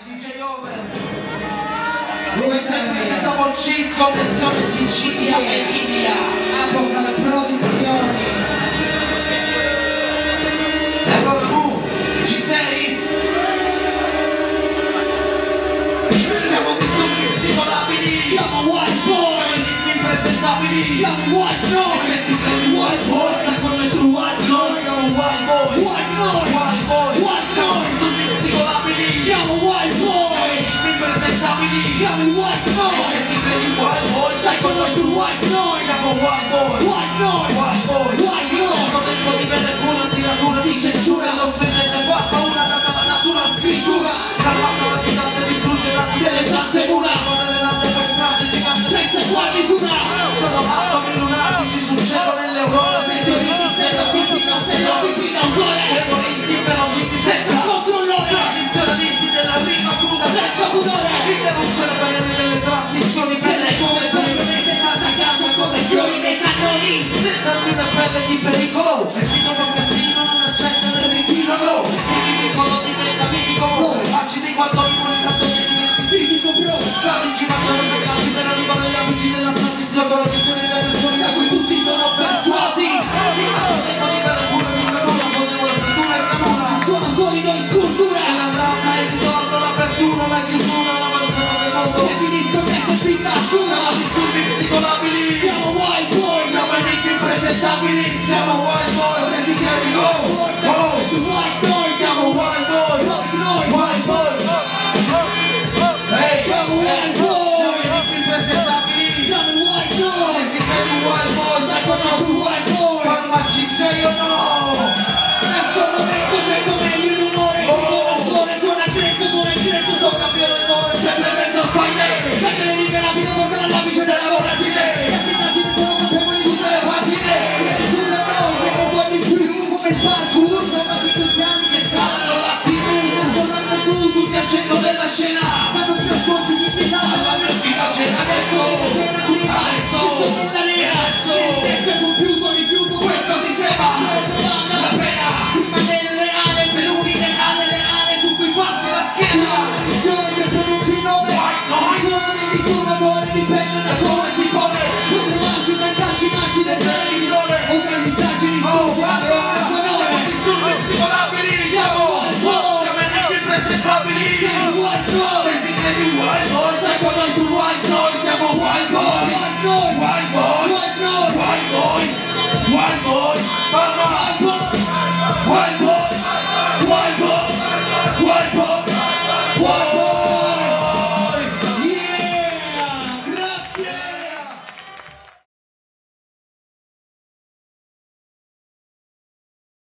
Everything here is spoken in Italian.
DJ Over. Questo è il Prese Double Shit, connessione Sicilia e Emilia. Apocale Produzioni. E allora ci sei? Siamo disturbi psicolabili. Siamo White Boy. Siamo enigmi impresentabili. Siamo White Noise. E se ti credi White Boy, stai con noi su White Noise. Siamo White Boy. White Noise. White Boy. White Siamo Noise. disturbi psicolabili. Siamo White Boy. Siamo enigmi impresentabili. Siamo i White E Noise. se ti credi White Boy, stai con noi su White Noise. Siamo White Boy. White Noise. White Boy. White In Noise. questo tempo di vera e pura tiratura di censura, il nostro intento è far paura data la natura scrittura. Calmata la titante distruggerà delle tante mura. Ma nelle lande poi strage gigante senza egual misura. Sono atomi lunatici sul cielo nell'Europa. Meteoriti, stereotipi, stereotipi d'autore. Terroristi velociti senza controllore. Tradizionalisti della rima cruda senza pudore. Interruzione perenne delle trasmissioni belle come brevemente tanta casa come fiori dei cannoni. Sensazione pelle di pericolo. E si trova un casino, non accettano il ritiro. Il ridicolo diventa mitico. Acidi quanto limoni, tanto che diventi stitico bro. Salici, mangiano se calci per arrivare agli apici della stasi. Slogono che sono le persone da cui tutti sono persuasi. In questo tempo di vera e pura dittatura, fondevole apertura e canura. Sono solido in scultura. E l'andata e il ritorno, l'apertura, la chiusura, l'avanzata del mondo. E finisco che pittura. Siamo disturbi psicolabili. Siamo White Boy. Siamo enigmi impresentabili. Siamo White Boy. Senti che arrivo. White